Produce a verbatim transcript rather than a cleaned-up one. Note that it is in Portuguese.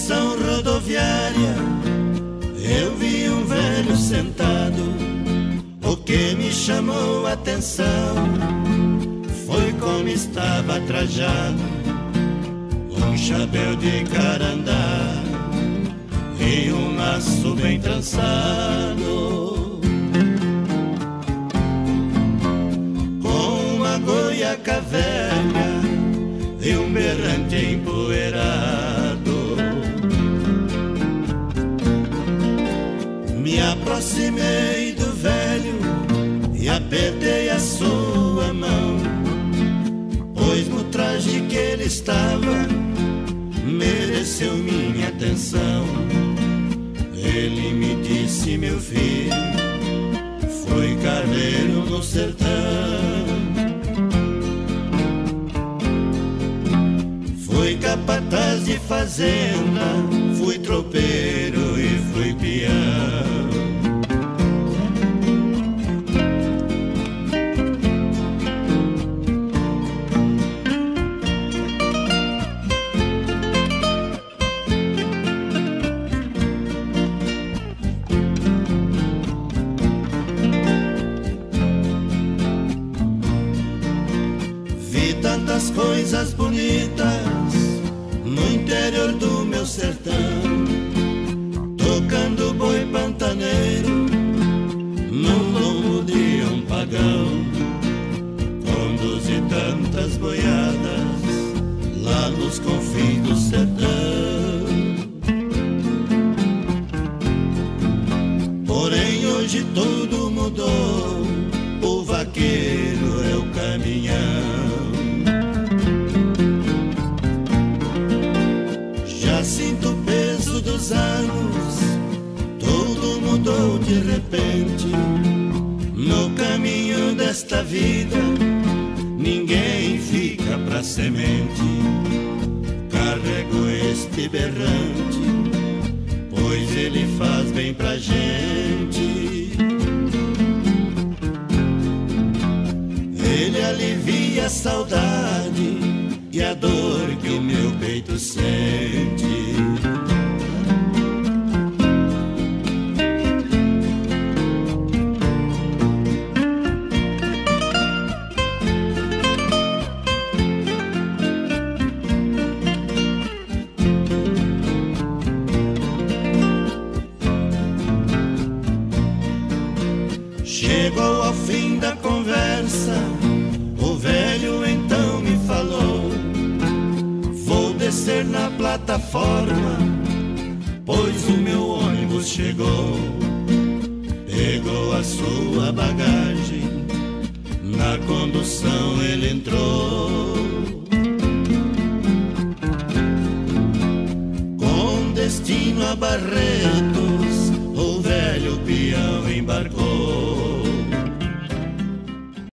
estação rodoviária eu vi um velho sentado. O que me chamou a atenção foi como estava trajado, um chapéu de carandá e um laço bem trançado, com uma goiaca velha e um berrante empoeirado. Me aproximei do velho e apertei a sua mão, pois no traje que ele estava mereceu minha atenção. Ele me disse: meu filho, fui carneiro no sertão, fui capataz de fazenda, fui tropeiro e fui peão. Tantas coisas bonitas no interior do meu sertão, tocando boi pantaneiro no lombo de um pagão, conduzi tantas boiadas lá nos confins do sertão. Porém hoje tudo mudou, o vaqueiro é o caminhão. Sinto o peso dos anos, tudo mudou de repente. No caminho desta vida, ninguém fica pra semente. Carrego este berrante, pois ele faz bem pra gente. Ele alivia a saudade e a dor que o meu peito sente. Chegou ao fim da conversa, o velho então me falou: vou descer na plataforma, pois o meu ônibus chegou. Pegou a sua bagagem, na condução ele entrou. Com destino a Barretos, o velho peão embarcou.